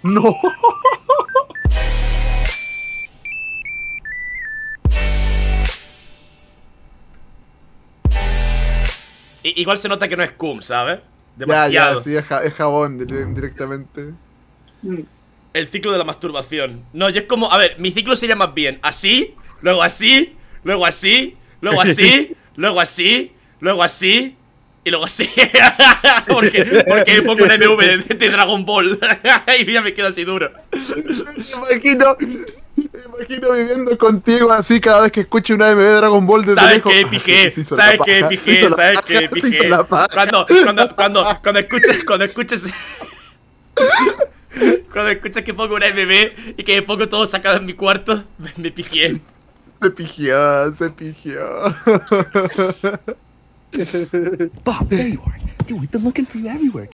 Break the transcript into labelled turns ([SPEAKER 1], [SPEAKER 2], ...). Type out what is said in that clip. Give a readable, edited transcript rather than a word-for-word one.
[SPEAKER 1] No.
[SPEAKER 2] Igual se nota que no es cum, ¿sabes?
[SPEAKER 1] Ya,
[SPEAKER 2] Demasiado.
[SPEAKER 1] sí, es jabón directamente.
[SPEAKER 2] El ciclo de la masturbación. No, yo es como, a ver, mi ciclo sería más bien así, luego así, luego así, luego así, luego así, luego así y luego así. porque pongo un MV de Dragon Ball y ya me quedo así duro.
[SPEAKER 1] Me imagino viviendo contigo así cada vez que escuche una MV de Dragon Ball desde
[SPEAKER 2] ¿Sabes
[SPEAKER 1] lejos.
[SPEAKER 2] qué pijé?
[SPEAKER 1] Se hizo
[SPEAKER 2] ¿Sabes
[SPEAKER 1] la
[SPEAKER 2] qué
[SPEAKER 1] paja,
[SPEAKER 2] pijé?
[SPEAKER 1] se hizo la
[SPEAKER 2] ¿Sabes
[SPEAKER 1] paja,
[SPEAKER 2] qué
[SPEAKER 1] se hizo
[SPEAKER 2] pijé?
[SPEAKER 1] la paja.
[SPEAKER 2] Cuando escuches cuando escuches que pongo una MV y que me pongo todo sacado en mi cuarto, me pijé.
[SPEAKER 1] Se pigió, se pigió.
[SPEAKER 3] Bob, there you are. Dude, we've been looking for you everywhere.